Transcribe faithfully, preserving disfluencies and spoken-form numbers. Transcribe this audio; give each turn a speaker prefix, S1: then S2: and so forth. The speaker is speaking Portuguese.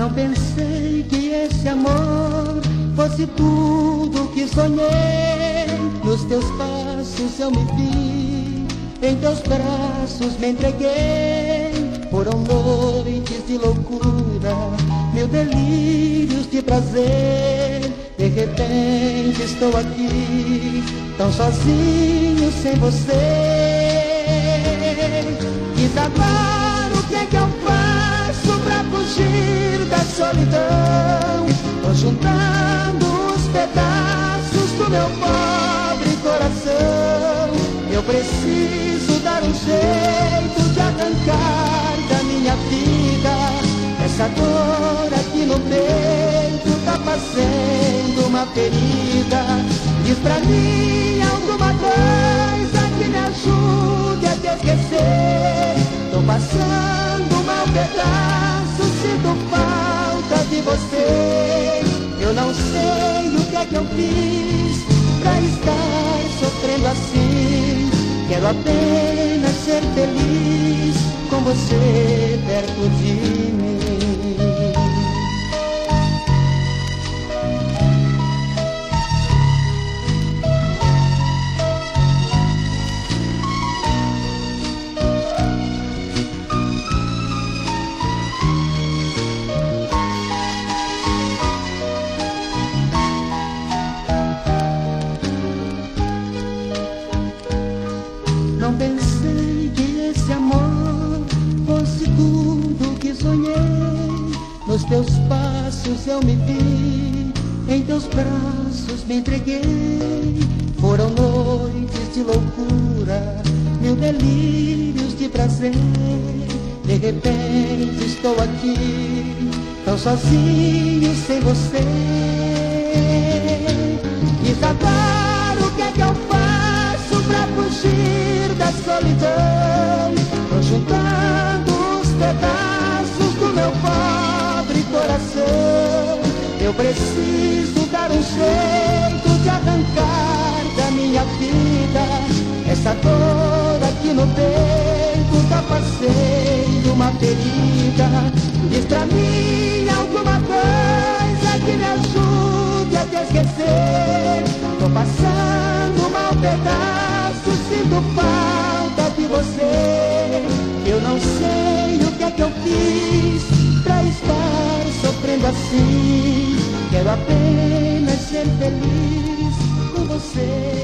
S1: Não pensei que esse amor fosse tudo que sonhei. Nos teus passos eu me vi, em teus braços me entreguei. Foram noites de loucura, mil delírios de prazer. De repente estou aqui, tão sozinho sem você. Isadora, o que é que eu faço pra fugir da solidão? Tô juntando os pedaços do meu pobre coração. Eu preciso dar um jeito de arrancar da minha vida essa dor aqui no peito, tá fazendo uma ferida. Diz pra mim alguma coisa que me ajude a te esquecer. Tô passando mal pedaço, sinto falta de você. Eu não sei o que é que eu fiz pra estar sofrendo assim. Quero apenas ser feliz com você perto de mim. Não pensei que esse amor fosse tudo que sonhei. Nos teus passos eu me vi, em teus braços me entreguei. Foram noites de loucura, mil delírios de prazer. De repente estou aqui, tão sozinho sem você. Isadora, o que é que eu faço pra fugir da solidão? Tô juntando os pedaços do meu pobre coração. Eu preciso dar um jeito de arrancar da minha vida essa dor aqui no peito, tá fazendo uma ferida. Diz pra mim alguma coisa que me ajude a te esquecer. Tô passando mal pedaço, sinto falta de você. Eu não sei o que é que eu fiz pra estar sofrendo assim. Quero apenas ser feliz com você.